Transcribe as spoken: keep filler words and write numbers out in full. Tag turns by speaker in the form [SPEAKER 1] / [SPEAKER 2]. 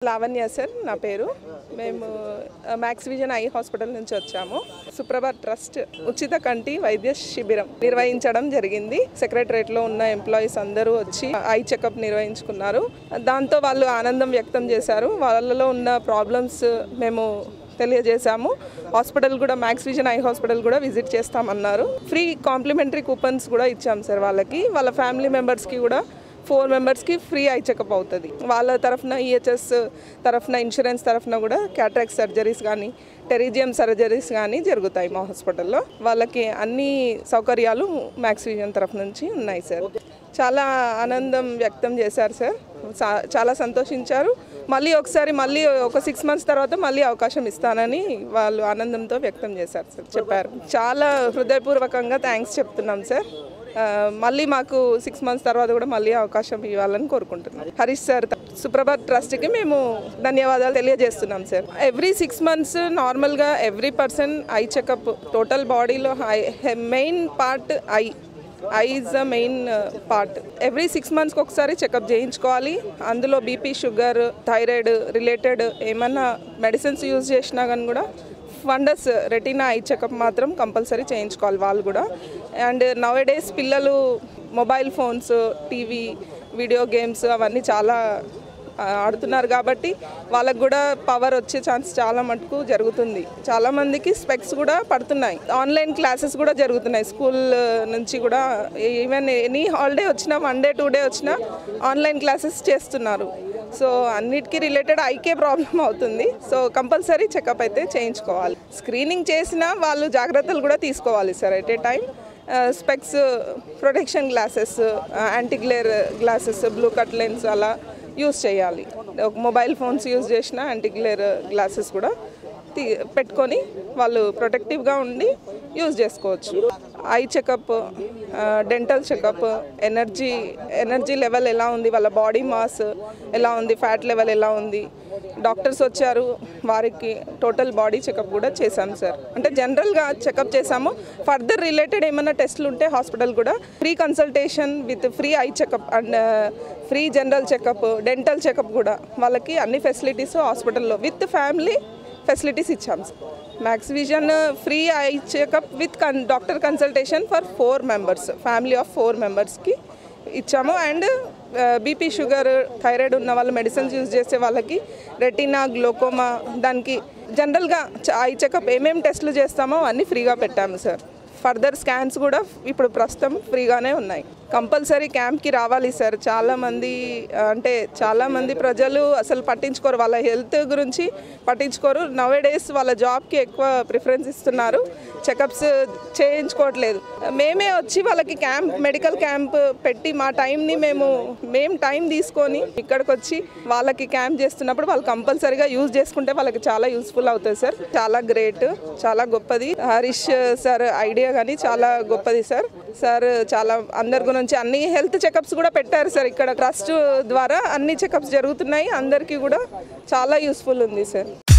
[SPEAKER 1] Lavanya sir నా పేరు. మేము మ్యాక్స్ విజన్ ఐ హాస్పిటల్ నుంచి వచ్చాము. సుప్రభాత్ ట్రస్ట్ ఉచిత కంటి వైద్య శిబిరం నిర్వహించడం జరిగింది. సెక్రటరేట్లో ఉన్న ఎంప్లాయీస్ అందరూ వచ్చి ఐ చెకప్ నిర్వహించుకున్నారు. దాంతో వాళ్ళు ఆనందం వ్యక్తం చేశారు. వాళ్ళలో ఉన్న ప్రాబ్లమ్స్ మేము తెలియజేశాము. హాస్పిటల్ కూడా మ్యాక్స్ విజన్ ఐ హాస్పిటల్ కూడా విజిట్ చేస్తామన్నారు. ఫ్రీ కాంప్లిమెంటరీ కూపన్స్ కూడా ఇచ్చాం సార్. వాళ్ళకి వాళ్ళ ఫ్యామిలీ మెంబర్స్కి కూడా ఫోర్ మెంబర్స్కి ఫ్రీ ఐ చెకప్ అవుతుంది. వాళ్ళ తరఫున ఈహెచ్ఎస్ తరఫున ఇన్సూరెన్స్ తరఫున కూడా క్యాటరాక్ట్ సర్జరీస్ కానీ టెరిజియం సర్జరీస్ కానీ జరుగుతాయి మా హాస్పిటల్లో. వాళ్ళకి అన్ని సౌకర్యాలు మ్యాక్స్ విజన్ తరఫు నుంచి ఉన్నాయి సార్. చాలా ఆనందం వ్యక్తం చేశారు సార్. చాలా సంతోషించారు. మళ్ళీ ఒకసారి మళ్ళీ ఒక సిక్స్ మంత్స్ తర్వాత మళ్ళీ అవకాశం ఇస్తానని వాళ్ళు ఆనందంతో వ్యక్తం చేశారు సార్, చెప్పారు. చాలా హృదయపూర్వకంగా థ్యాంక్స్ చెప్తున్నాం సార్. మళ్ళీ మాకు సిక్స్ మంత్స్ తర్వాత కూడా మళ్ళీ అవకాశం ఇవ్వాలని కోరుకుంటున్నాం. హరీష్ సార్, సుప్రభాత్ ట్రస్ట్కి మేము ధన్యవాదాలు తెలియజేస్తున్నాం సార్. ఎవ్రీ సిక్స్ మంత్స్ నార్మల్గా every person eye checkup total బాడీలో eye main part eye eye is the main part. Every six మంత్స్కి ఒకసారి చెకప్ చేయించుకోవాలి. అందులో బీపీ, షుగర్, థైరాయిడ్ రిలేటెడ్ ఏమన్నా మెడిసిన్స్ యూజ్ చేసినా కానీ కూడా ఫండస్ రెటీనా ఐ చెకప్ మాత్రం కంపల్సరీ చేయించుకోవాలి వాళ్ళు కూడా. అండ్ నవ్ డేస్ పిల్లలు mobile phones, TV, video games అవన్నీ చాలా ఆడుతున్నారు కాబట్టి వాళ్ళకు కూడా పవర్ వచ్చే ఛాన్స్ చాలా మటుకు జరుగుతుంది. చాలామందికి స్పెక్స్ కూడా పడుతున్నాయి. ఆన్లైన్ క్లాసెస్ కూడా జరుగుతున్నాయి స్కూల్ నుంచి కూడా. ఈవెన్ ఎనీ హాలిడే వచ్చినా, వన్ డే టూ డే వచ్చినా ఆన్లైన్ క్లాసెస్ చేస్తున్నారు. సో అన్నిటికీ రిలేటెడ్ ఐకే ప్రాబ్లం అవుతుంది. సో కంపల్సరీ చెకప్ అయితే చేయించుకోవాలి. స్క్రీనింగ్ చేసినా వాళ్ళు జాగ్రత్తలు కూడా తీసుకోవాలి sir. At a time specs, protection glasses, antiglare glasses, blue cut lens అలా యూజ్ చేయాలి. మొబైల్ ఫోన్స్ యూజ్ చేసిన యాంటీగ్లేర్ గ్లాసెస్ కూడా తీ పెట్టుకొని వాళ్ళు ప్రొటెక్టివ్గా ఉండి యూజ్ చేసుకోవచ్చు. Eye checkup, dental checkup, energy energy level ఎలా ఉంది, వాళ్ళ బాడీ మాస్ ఎలా ఉంది, ఫ్యాట్ లెవెల్ ఎలా ఉంది, డాక్టర్స్ వచ్చారు, వారికి టోటల్ బాడీ చెకప్ కూడా చేశాం సార్. అంటే జనరల్గా చెకప్ చేసాము. ఫర్దర్ రిలేటెడ్ ఏమైనా టెస్టులు ఉంటే హాస్పిటల్ కూడా free consultation with free eye checkup and free general checkup, dental checkup కూడా వాళ్ళకి అన్ని ఫెసిలిటీస్ హాస్పిటల్లో విత్ ఫ్యామిలీ ఫెసిలిటీస్ ఇచ్చాం sir. Max Vision free eye checkup with కన్ doctor consultation for four members, family of four మెంబర్స్కి ఇచ్చాము. And BP, sugar, thyroid ఉన్న వాళ్ళు మెడిసిన్స్ యూజ్ చేసే వాళ్ళకి రెటీనా, గ్లోకోమా, దానికి జనరల్గా ఐ చెకప్ ఏమేమి టెస్టులు చేస్తామో అన్నీ ఫ్రీగా పెట్టాము సార్. ఫర్దర్ స్కాన్స్ కూడా ఇప్పుడు ప్రస్తుతం ఫ్రీగానే ఉన్నాయి. కంపల్సరీ క్యాంప్కి రావాలి సార్. చాలామంది అంటే చాలామంది ప్రజలు అసలు పట్టించుకోరు, వాళ్ళ హెల్త్ గురించి పట్టించుకోరు. నవ్ డేస్ వాళ్ళ జాబ్కి ఎక్కువ ప్రిఫరెన్స్ ఇస్తున్నారు, చెకప్స్ చేయించుకోవట్లేదు. మేమే వచ్చి వాళ్ళకి క్యాంప్, మెడికల్ క్యాంప్ పెట్టి మా టైంని మేము మేము టైం తీసుకొని ఇక్కడికి వచ్చి వాళ్ళకి క్యాంప్ చేస్తున్నప్పుడు వాళ్ళు కంపల్సరీగా యూజ్ చేసుకుంటే వాళ్ళకి చాలా యూస్ఫుల్ అవుతుంది సార్. చాలా గ్రేట్, చాలా గొప్పది. హరీష్ సార్ ఐడియా కానీ చాలా గొప్పది సార్. సార్ చాలా అందరి గురించి అన్ని హెల్త్ చెకప్స్ కూడా పెట్టారు సార్. ఇక్కడ ట్రస్ట్ ద్వారా అన్ని చెకప్స్ జరుగుతున్నాయి. అందరికీ కూడా చాలా యూస్ఫుల్ ఉంది సార్.